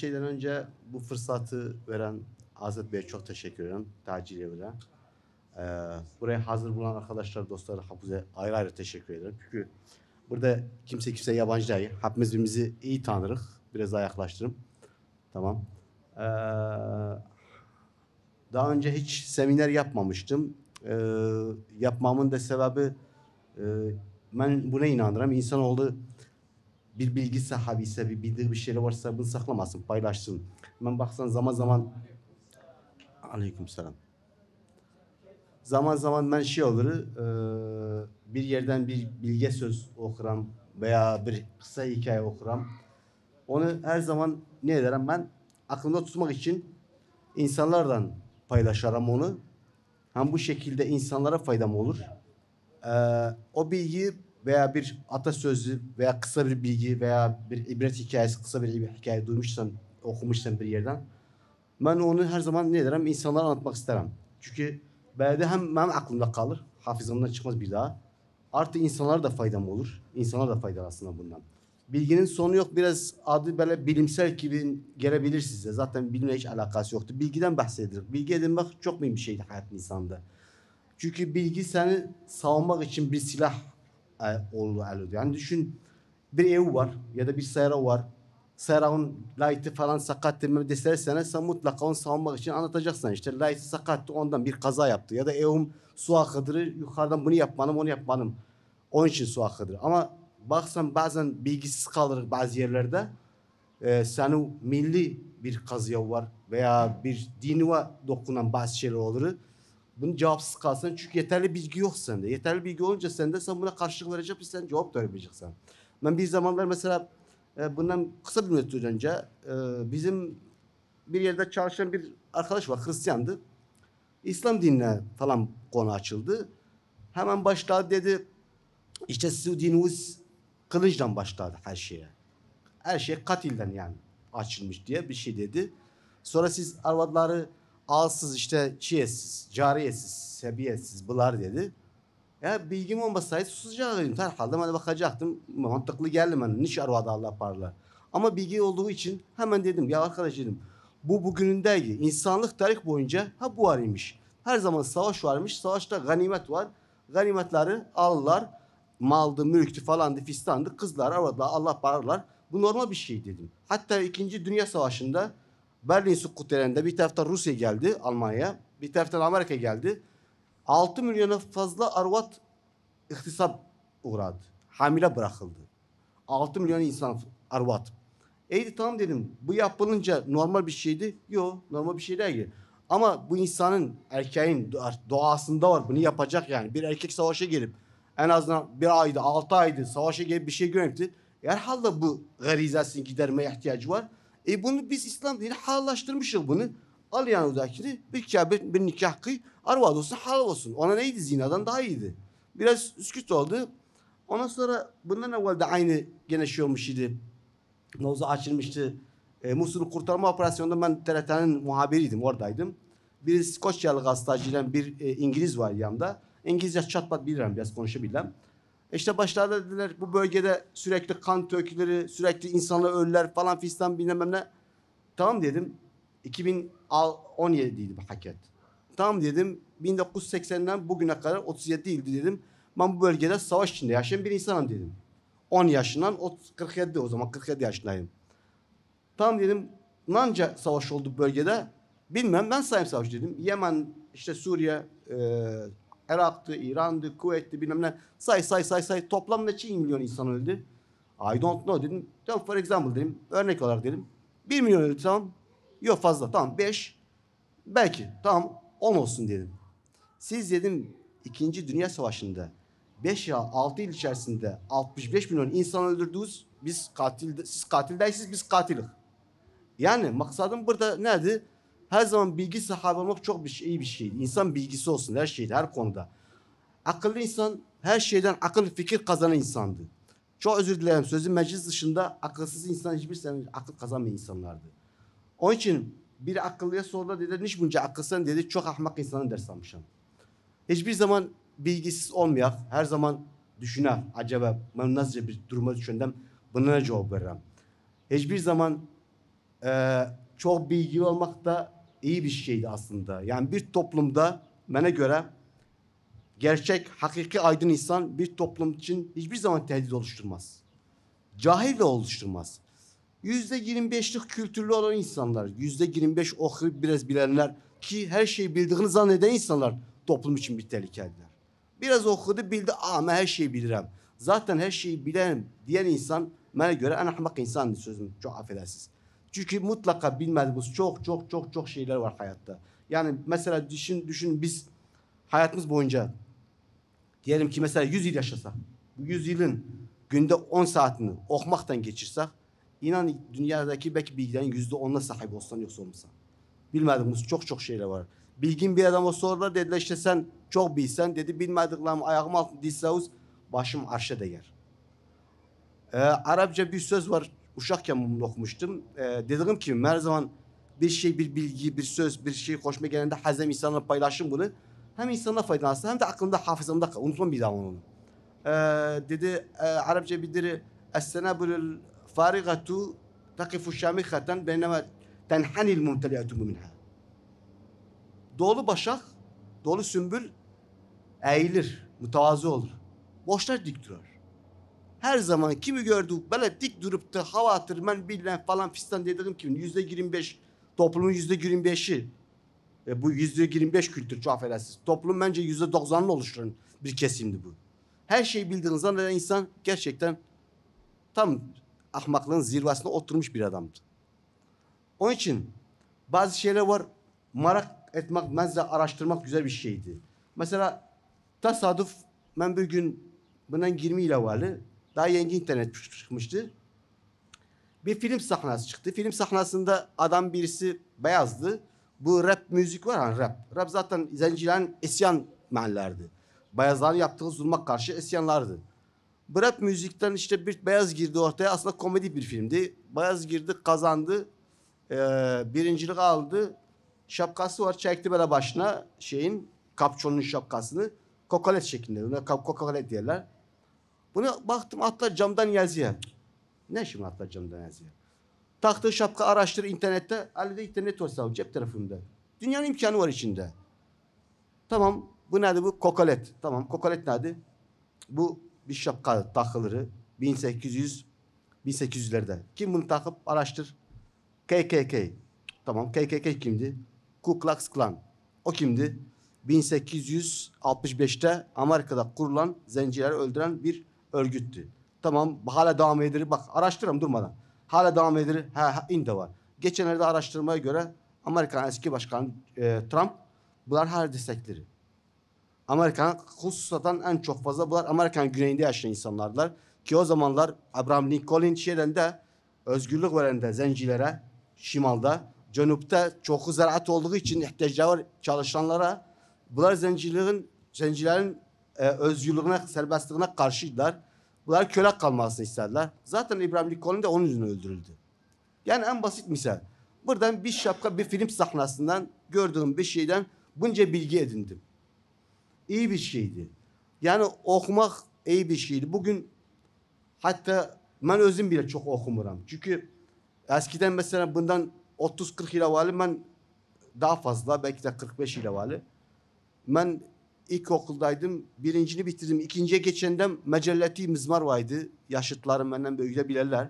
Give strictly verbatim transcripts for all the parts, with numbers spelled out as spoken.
şeyden önce bu fırsatı veren Azat Bey'e çok teşekkür ederim. Tacil Evre. Ee, buraya hazır bulan arkadaşlar, dostlar, hafıza ayrı ayrı teşekkür ederim. Çünkü burada kimse kimse yabancı değil. Hepimiz birbirimizi iyi tanırız. Biraz daha yaklaştırım. Tamam. Ee, daha önce hiç seminer yapmamıştım. Ee, yapmamın da sebebi e, ben buna inanırım. İnsanoğlu bir bilgi sahibi ise, bir bildiği bir şeyler varsa bunu saklamasın, paylaşsın. Ben baksan zaman zaman aleykümselam. Zaman zaman ben şey olur, e, bir yerden bir bilge söz okuram veya bir kısa hikaye okuram. Onu her zaman ne ederim ben? Aklımda tutmak için insanlardan paylaşırım onu. Hem bu şekilde insanlara faydam olur. Ee, o bilgi veya bir atasözü veya kısa bir bilgi veya bir ibret hikayesi, kısa bir hikaye duymuşsan, okumuşsan bir yerden, ben onu her zaman ne derim? İnsanlara anlatmak isterim. Çünkü belki hem benim aklımda kalır, hafızamdan çıkmaz bir daha. Artı insanlara da faydam olur. İnsanlar da faydalansın bundan. Bilginin sonu yok. Biraz adı böyle bilimsel gibi gelebilir size. Zaten bilimle hiç alakası yoktu. Bilgiden bahsedilir. Bilgi edinmek çok mühim bir şeydi hayat insanda. Çünkü bilgi seni savunmak için bir silah e, oluyor. Yani düşün, bir ev var ya da bir sayara var. Sayaranın layıtı falan sakattır deserseniz sen mutlaka onu savunmak için anlatacaksın. İşte layıtı sakattı, ondan bir kaza yaptı. Ya da evim su akıdır, yukarıdan bunu yapmanım onu yapmanım. Onun için su akıdır. Ama baksan bazen bilgisiz kalır bazı yerlerde. Ee, senin milli bir kazıya var veya bir dinine dokunan bazı şeyler olur. Bunu cevapsız kalsan çünkü yeterli bilgi yok sende. Yeterli bilgi olunca sende sen buna karşılık verecek bir sen cevap da verebileceksin. Ben bir zamanlar mesela e, bundan kısa bir müddet önce e, bizim bir yerde çalışan bir arkadaş var, Hristiyandı. İslam dinine falan konu açıldı. Hemen başladı dedi, işte sizin dininiz kılıçtan başladı her şeye. Her şey katilden yani açılmış diye bir şey dedi. Sonra siz arvadları alsız işte çiyetsiz, cariyetsiz, sebiyetsiz bunlar dedi. Ya bilgim olmasaydı susacaktım. Herhalde ben de bakacaktım. Mantıklı geldi bana. Niş arvada Allah parla. Ama bilgi olduğu için hemen dedim. Ya arkadaş dedim. Bu bugünündeydi. İnsanlık tarih boyunca ha bu varmış. Her zaman savaş varmış. Savaşta ganimet var. Ganimetleri alırlar. Maldı, mülktü falandı, fistandı. Kızlar, arvadlar, Allah parlar. Bu normal bir şey dedim. Hatta İkinci Dünya Savaşı'nda Berlin Sukutları'nda bir taraftan Rusya geldi, Almanya. Bir taraftan Amerika geldi. altı milyona fazla arvat ihtisap uğradı. Hamile bırakıldı. altı milyon insan arvat. İyi tamam dedim. Bu yapılınca normal bir şeydi. Yok normal bir şey değil. Ama bu insanın, erkeğin doğasında var. Bunu yapacak yani. Bir erkek savaşa gelip en azından bir ayda, altı ayda savaşa gelip bir şey görmekti. Herhalde bu garizasını gidermeye ihtiyacı var. E bunu biz İslam dini halallaştırmışız bunu. Al yani odakini bir kâbe bir nikah kıy. Arvad olsun halal olsun. Ona neydi, zinadan daha iyiydi. Biraz üsküt oldu. Ondan sonra bundan evvel de aynı gene şey olmuş idi. Mevzu açılmıştı. E, Musul'u kurtarma operasyonunda ben T R T'nin muhabiriydim, oradaydım. Bir İskoçyalı gazeteciyle bir e, İngiliz var yanında. İngilizce çatpat bilirim, biraz konuşabildim. İşte başlarda dediler bu bölgede sürekli kan töküleri, sürekli insanlar ölüler falan fistan bilmem ne. Tamam dedim. iki bin on yediydi bu hakikat. Tamam dedim. bin dokuz yüz seksenden bugüne kadar otuz yedi ildi dedim. Ben bu bölgede savaş içinde yaşayan bir insanım dedim. on yaşından kırk yedi, o zaman kırk yedi yaşındayım. Tamam dedim. Nanca savaş oldu bölgede. Bilmem, ben sayayım savaş dedim. Yemen, işte Suriye, e, Irak'tı, İran'dı, Kuveyt'ti bilmem ne. Say say say say. Toplam ne çiğ milyon insan öldü. I don't know dedim. Tamam, for example dedim. Örnek olarak dedim. Bir milyon öldü, tamam. Yok fazla, tamam. Beş. Belki tamam on olsun dedim. Siz dedim İkinci Dünya Savaşı'nda beş ya altı yıl içerisinde altmış beş milyon insan öldürdünüz. Biz katil, siz katil değilsiniz, biz katiliz. Yani maksadım burada nerede? Her zaman bilgi sahibi olmak çok bir şey, iyi bir şeydi. İnsan bilgisi olsun her şeyde, her konuda. Akıllı insan her şeyden akıl fikir kazanan insandı. Çok özür dilerim, sözü meclis dışında akılsız insan hiçbir zaman akıl kazanmayan insanlardı. Onun için bir akıllıya sordu, dedi niş bunca akılsın, dedi çok ahmak insanın ders almışım. Hiçbir zaman bilgisiz olmayak, her zaman düşüner. Acaba ben nasıl bir duruma düşündüm, buna ne cevap veririm? Hiçbir zaman e, çok bilgili olmak da iyi bir şeydi aslında. Yani bir toplumda bana göre gerçek, hakiki aydın insan bir toplum için hiçbir zaman tehdit oluşturmaz. Cahil de oluşturmaz. Yüzde yirmi beşlik kültürlü olan insanlar, yüzde yirmi beş okuyup biraz bilenler ki her şeyi bildiğini zanneden insanlar toplum için bir tehlikeliler. Biraz okudu bildi ama her şeyi bilirim. Zaten her şeyi bilen diyen insan bana göre en ahmak insandır sözüm. Çok affedersiniz. Çünkü mutlaka bilmediğimiz çok çok çok çok şeyler var hayatta. Yani mesela düşün, düşün biz hayatımız boyunca diyelim ki mesela yüz yıl yaşasak. Bu yüz yılın günde on saatini okumaktan geçirsek inan dünyadaki belki bilgilerin yüzde onuna sahip olsan yoksa olmasan. Bilmediğimiz çok çok şeyler var. Bilgin bir adama sordular dediler işte sen çok bilsen dedi bilmediklerim ayağım altında dilsavuz başım arşa değer. Ee, Arapça bir söz var uşakken bunu okumuştum. Ee, dediğim gibi her zaman bir şey bir bilgi bir söz bir şey hoşuma gelende hazem insanlarla paylaşın bunu. Hem insanlara faydalansın hem de aklımda hafızamda kal. Unutmam bir daha onu. Ee, dedi e, Arapça bildiri Es-senabulul farigatu takifu şamikhaten beynema tenhanil mumteli'atu minha. Dolu başak, dolu sümbül eğilir, mütevazı olur. Boşlar dik durar. Her zaman kimi gördük böyle dik durup da hava atır ben bilen falan fistan dediğim gibi yüzde yirmi beş toplumun yüzde yirmi beşi e, bu yüzde yirmi beş kültür çok affedersiniz. Toplum bence yüzde doksanını oluşturan bir kesimdi bu. Her şeyi bildiğiniz zaman insan gerçekten tam ahmaklığın zirvesine oturmuş bir adamdı. Onun için bazı şeyler var merak etmek, mezze araştırmak güzel bir şeydi. Mesela tasarruf ben bir gün bundan yirmi yıl evveli daha yeni internet çıkmıştı. Bir film sahnesi çıktı. Film sahnesinde adam birisi beyazdı. Bu rap müzik var hani rap. Rap zaten zencilerin isyan meallerdi. Beyazların yaptığı zulma karşı isyanlardı. Bu rap müzikten işte bir beyaz girdi ortaya. Aslında komedi bir filmdi. Beyaz girdi kazandı. Ee, birincilik aldı. Şapkası var çekti böyle başına şeyin kapçonun şapkasını. Kokolet şeklinde. Buna kokolet diyorlar. Buna baktım atlar camdan yazıyor. Ne şimdi atlar camdan yazıyor? Taktığı şapka araştır internette. Elinde internet var cep telefonunda. Dünyanın imkanı var içinde. Tamam bu nedir bu? Kokolet. Tamam kokolet nedir? Bu bir şapka takılırı. bin sekiz yüz bin sekiz yüzlerde. Kim bunu takıp araştır? K K K. Tamam K K K kimdi? Ku Klux Klan. O kimdi? bin sekiz yüz altmış beşte Amerika'da kurulan zencileri öldüren bir örgüttü. Tamam hala devam edilir. Bak araştıralım durmadan. Hala devam edilir. Ha, ha in de var. Geçenlerde araştırmaya göre Amerikan eski başkanı e, Trump bunlar her destekleri. Amerikan hususatan en çok fazla bunlar Amerikan güneyinde yaşayan insanlardılar. Ki o zamanlar Abraham Lincoln şeyden de özgürlük veren de zencilere şimalda, cunupta çok ziraat olduğu için ihtiyaçları var çalışanlara bunlar zencilerin zencilerin e, özgürlüğüne, serbestliğine karşıydılar. Bunlar köle kalmasını istediler. Zaten İbrahim Lincoln de onun yüzünden öldürüldü. Yani en basit misal. Buradan bir şapka bir film sahnesinden gördüğüm bir şeyden bunca bilgi edindim. İyi bir şeydi. Yani okumak iyi bir şeydi. Bugün hatta ben özüm bile çok okumuram. Çünkü eskiden mesela bundan otuz kırk yıl evvel ben daha fazla belki de kırk beş yıl evvel ben ilkokuldaydım. Birincini bitirdim. İkinciye geçenden Mecelleti Mizmar vardı. Yaşıtlarım benden böyle bilirler.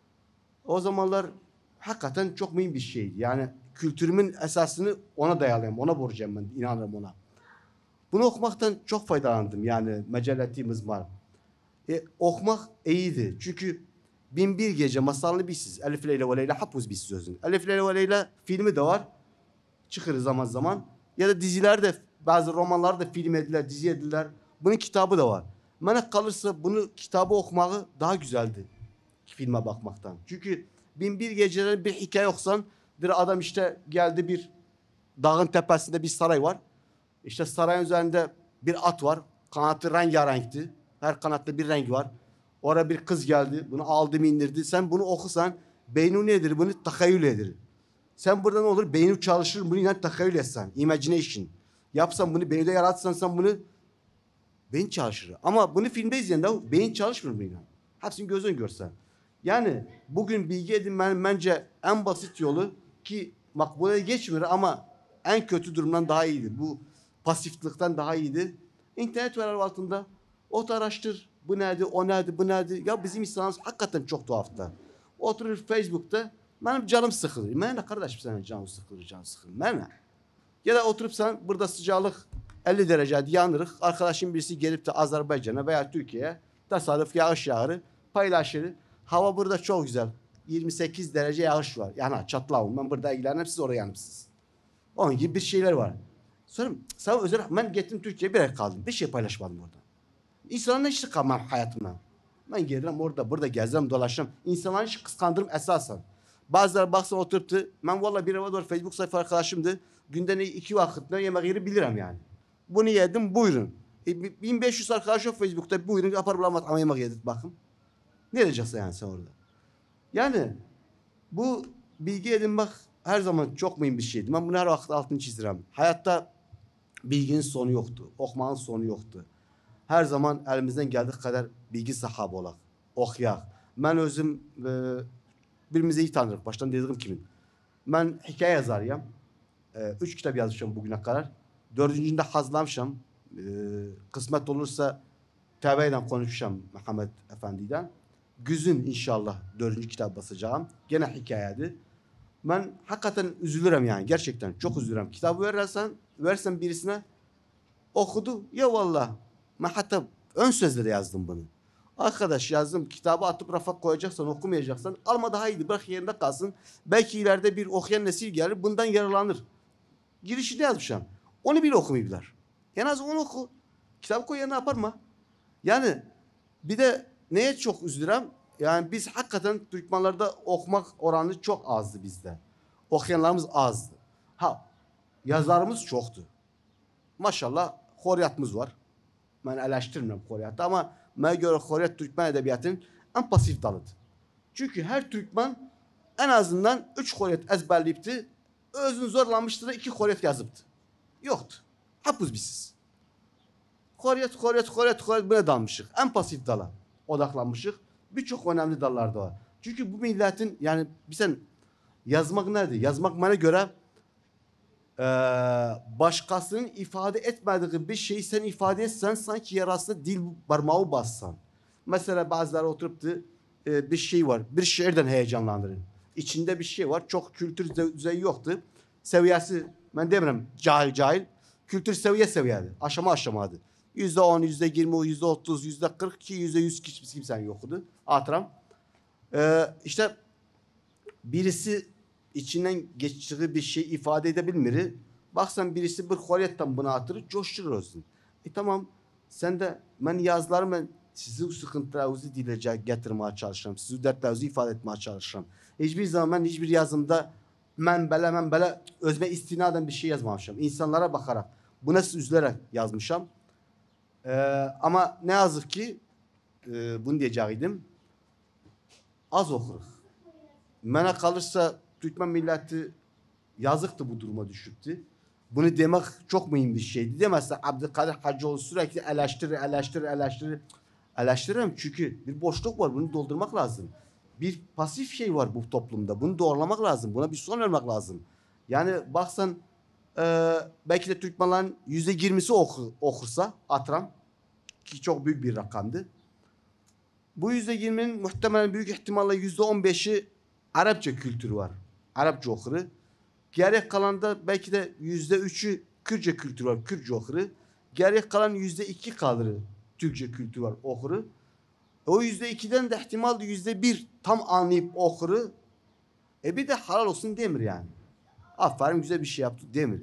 O zamanlar hakikaten çok mühim bir şeydi. Yani kültürümün esasını ona dayalıyorum. Ona borcayım ben. İnanırım ona. Bunu okumaktan çok faydalandım. Yani Mecelleti Mizmar. E, okumak iyiydi. Çünkü Bin Bir Gece masalını bilsiz. Elif Leyla ve Leyla hapuz bilsiz sözünü. Elif Leyla ve Leyla filmi de var. Çıkır zaman zaman. Ya da dizilerde bazı romanlar da film ediler, dizi ediler. Bunun kitabı da var. Bana kalırsa bunu kitabı okumağı daha güzeldi. Filme bakmaktan. Çünkü Bin Bir Gece'den bir hikaye okusan bir adam işte geldi bir dağın tepesinde bir saray var. İşte sarayın üzerinde bir at var. Kanatı rengarenkti. Her kanatta bir rengi var. Oraya bir kız geldi. Bunu aldı mı indirdi. Sen bunu okusan beynin nedir? Bunu tahayyül edir. Sen burada ne olur? Beynin çalışır. Bunu yine tahayyül etsen. Imagination. Yapsan bunu beyinde yaratsan sen bunu beyin çalışır. Ama bunu filmde izleyen de beyin çalışmıyor mu yine? Hepsini gözün görsen. Yani bugün bilgi edinmenin bence en basit yolu ki makbule geçmiyor ama en kötü durumdan daha iyiydi. Bu pasiflikten daha iyiydi. İnternet var altında. Ot araştır. Bu nerede, o nerede, bu nerede. Ya bizim insanımız hakikaten çok tuhafta. Oturur Facebook'ta. Benim canım sıkılır. Ben ne kardeşim senin canım sıkılır, canım sıkılır. Ben ne? Ya da oturup sen burada sıcaklık elli derece yanırık. Arkadaşın birisi gelip de Azerbaycan'a veya Türkiye'ye tasarruf yağış yağarı paylaşır. Hava burada çok güzel. yirmi sekiz derece yağış var. Yani çatlavım. Ben burada ilgilenirim, siz oraya yanmışsınız. Onun gibi bir şeyler var. Sonra sana özel ben gittim Türkiye'ye bir ay kaldım. Bir şey paylaşmadım orada. İnsanlarla hiç kalmam hayatımdan. Ben gelirim orada burada gezerim dolaşırım. İnsanları hiç kıskandırım esasen. Bazıları baksana oturup da ben valla bir eve doğru Facebook sayfa arkadaşımdı. Günde ne iki vakit ne yemek yeri bilirim yani. Bunu yedim buyurun. E, bin beş yüz arkadaş yok Facebook'ta buyurun yapar bulamaz ama yemek yedik bakın. Ne diyeceksin yani sen orada? Yani bu bilgi edinmek her zaman çok mühim bir şeydi. Ben bunu her vakit altını çizdirem. Hayatta bilginin sonu yoktu. Okumanın sonu yoktu. Her zaman elimizden geldiği kadar bilgi sahibi olak. Okuyak. Ben özüm e, birimizi iyi tanırıq. Baştan dediğim kimin. Ben hikaye yazarıyım. E, üç kitap yazmışım bugüne kadar. Dördüncünde hazırlamışım. E, kısmet olursa Tebe'yle konuşacağım Muhammed Efendi'den. Güzün inşallah dördüncü kitap basacağım. Gene hikayeydi. Ben hakikaten üzülürüm yani. Gerçekten çok üzülürüm. Kitabı verirsen, versen birisine okudu. Ya vallahi. Ben hatta ön sözle de yazdım bunu. Arkadaş yazdım kitabı atıp rafa koyacaksan okumayacaksan alma daha iyiydi. Bırak yerinde kalsın. Belki ileride bir okuyan nesil gelir bundan yararlanır. Girişinde yazmışım. Onu bile okumayabilir. En az onu oku. Kitap koy yerine yapar mı? Yani bir de neye çok üzülürüm? Yani biz hakikaten Türkmenlerde okumak oranı çok azdı bizde. Okuyanlarımız azdı. Ha yazarımız çoktu. Maşallah Horiyatımız var. Ben eleştirmiyorum Horiyat'ı ama bana göre Horiyat Türkmen edebiyatının en pasif dalıdır. Çünkü her Türkmen en azından üç Horiyat ezberleyipti. Özün zorlanmıştı da iki Horiyat yazıptı. Yoktu. Hapuz biziz. Horiyat, Horiyat, Horiyat, Horiyat buna dalmışık. En pasif dala odaklanmışık. Birçok önemli dallarda var. Çünkü bu milletin yani bizden yazmak nerede? Yazmak bana göre Ee, başkasının ifade etmediği bir şeyi sen ifade etsen sanki yarasına dil parmağı bassan. Mesela bazıları oturup da e, bir şey var. Bir şiirden heyecanlandırın. İçinde bir şey var. Çok kültür düzeyi yoktu. Seviyesi ben demiyorum cahil cahil. Kültür seviye seviyedi. Aşama aşamadı. Yüzde on, yüzde yirmi, yüzde otuz, yüzde kırk ki yüzde yüz hiç kimsenin yoktu. Atıram. Ee, işte birisi içinden geçtiği bir şey ifade edebilmir. Baksan birisi bir horiyetten buna atırır, coşturur olsun. E tamam, sen de ben yazlarım ben sizi sıkıntılarınızı dile getirmeye çalışırım. Sizi dertlerinizi ifade etmeye çalışırım. Hiçbir zaman hiçbir yazımda ben böyle ben böyle özme istinaden bir şey yazmamışım. İnsanlara bakarak, buna üzülerek yazmışım. Ee, ama ne yazık ki e, bunu diyeceğim. Az okuruz. Bana kalırsa Türkmen milleti yazıktı bu duruma düşüktü. Bunu demek çok mühim bir şeydi. Demezse Abdülkadir Hacıoğlu sürekli eleştirir, eleştirir, eleştirir. Eleştiririm çünkü bir boşluk var. Bunu doldurmak lazım. Bir pasif şey var bu toplumda. Bunu doğrulamak lazım. Buna bir son vermek lazım. Yani baksan e, belki de Türkmenlerin yüzde yirmisi oku, okursa Atram ki çok büyük bir rakamdı. Bu yüzde yirminin muhtemelen büyük ihtimalle yüzde on beşi Arapça kültürü var. Arapça okuru. Geri kalan da belki de yüzde üçü Kürtçe kültürü var. Kürtçe okuru. Geri kalan yüzde iki kalır. Türkçe kültürü var okuru. O yüzde ikiden de ihtimal yüzde bir tam anlayıp okuru. E bir de halal olsun demir yani. Aferin güzel bir şey yaptı demir.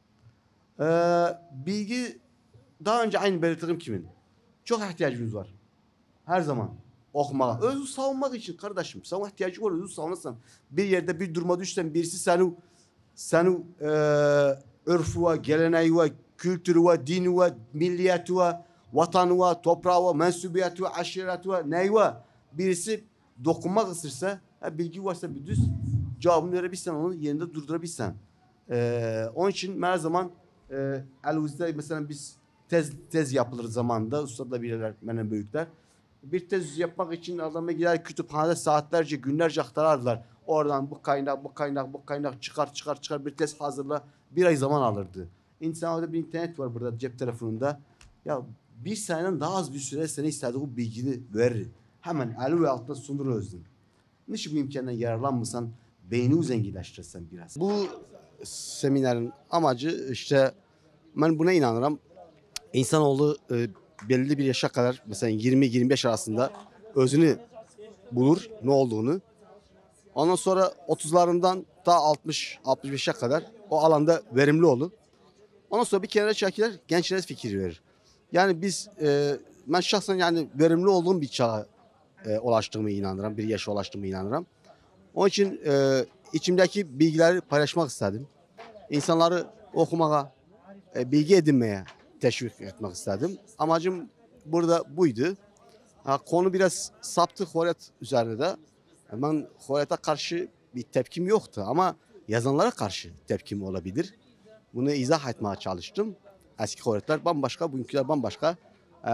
Ee, bilgi daha önce aynı belirttiğim kimin? Çok ihtiyacımız var. Her zaman okumaya. Özü savunmak için kardeşim. Savunma ihtiyacı var. Özü savunursan bir yerde bir duruma düşsen birisi seni seni e, örfü, geleneği, kültürü, dini, milliyeti, vatanı, toprağı, mensubiyeti, aşireti, neyi birisi dokunmak isterse bilgi varsa bir düz cevabını verebilsen onu yerinde durdurabilsen. E, onun için her zaman e, elimizde mesela biz tez tez yapılır zamanında ustadla bilirler benden büyükler. Bir tez yapmak için adama gider kütüphanede saatlerce, günlerce aktarardılar. Oradan bu kaynak, bu kaynak, bu kaynak çıkar çıkar çıkar bir tez hazırla. Bir ay zaman alırdı. İnsan orada bir internet var burada cep telefonunda. Ya bir seneden daha az bir süre sana istediği bu bilgiyi verir. Hemen eli ve altında sundur özün. Niçin bu imkandan yararlanmasan beynini zenginleştirsen biraz. Bu seminerin amacı işte ben buna inanırım. İnsanoğlu e, belirli bir yaşa kadar mesela yirmi yirmi beş arasında özünü bulur ne olduğunu. Ondan sonra otuzlarından ta altmış altmış beşe kadar o alanda verimli olur. Ondan sonra bir kenara çekilir gençlere fikir verir. Yani biz e, ben şahsen yani verimli olduğum bir çağa e, ulaştığımı inanırım. Bir yaşa ulaştığımı inanırım. Onun için e, içimdeki bilgileri paylaşmak istedim. İnsanları okumaya, e, bilgi edinmeye teşvik etmek istedim. Amacım burada buydu. Ha, konu biraz saptı Horet üzerine de. Ben Horet'e karşı bir tepkim yoktu ama yazanlara karşı tepkim olabilir. Bunu izah etmeye çalıştım. Eski Horetler bambaşka, bugünküler bambaşka. Ee,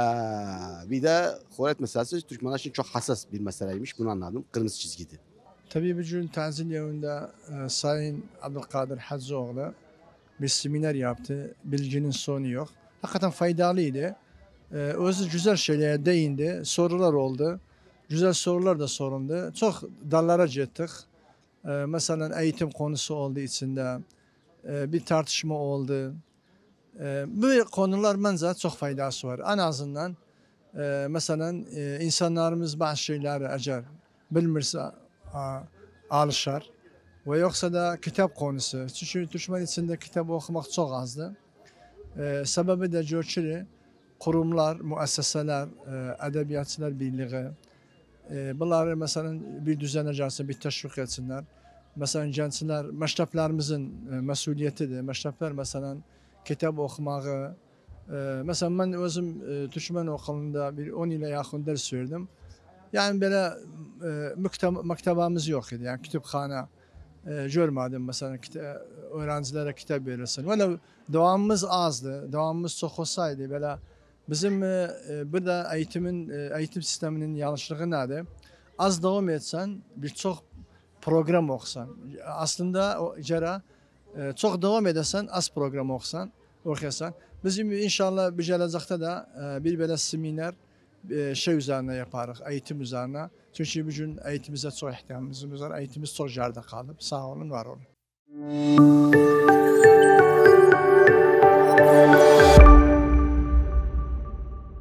bir de Horet meselesi Türkmenler için çok hassas bir meseleymiş. Bunu anladım. Kırmızı çizgiydi. Tabii bugün tenzil yayında e, Sayın Abdülkadir Hazzoğlu bir seminer yaptı. Bilginin sonu yok. Hakikaten faydalıydı. E, özü güzel şeylere değindi. Sorular oldu. Güzel sorular da soruldu. Çok dallara gittik. E, mesela eğitim konusu oldu içinde. E, bir tartışma oldu. E, bu konular bence çok faydası var. En azından e, mesela e, insanlarımız bazı şeyleri eğer bilmirse a- alışar. Ve yoksa da kitap konusu. Çünkü Türkmen içinde kitap okumak çok azdı. E, sebebi de görçülü kurumlar, müesseseler, e, edebiyatçılar birliği. E, bunları mesela bir düzene gelsin, bir teşvik etsinler. Mesela gençler, mekteplerimizin e, mesuliyetidir. Mektepler mesela kitap okumağı. E, mesela ben özüm e, Türkmen okulunda bir on ile yakın ders verdim. Yani böyle e, mektep, mektebimiz yok idi. Yani kütüphane e, görmedim mesela kita- öğrencilere kitap verirsin. Böyle devamımız azdı. Devamımız çok olsaydı böyle bizim e, e, burada eğitimin e, eğitim sisteminin yanlışlığı nedir? Az devam etsen birçok program okusan. Aslında o cera e, çok devam edersen az program okusan, okuyorsan. Bizim inşallah bir gelecekte de e, bir böyle seminer e, şey üzerine yaparız, eğitim üzerine. Çünkü bugün eğitimize çok ihtiyacımız var. Eğitimimiz çok yerde kaldı. Sağ olun, var olun.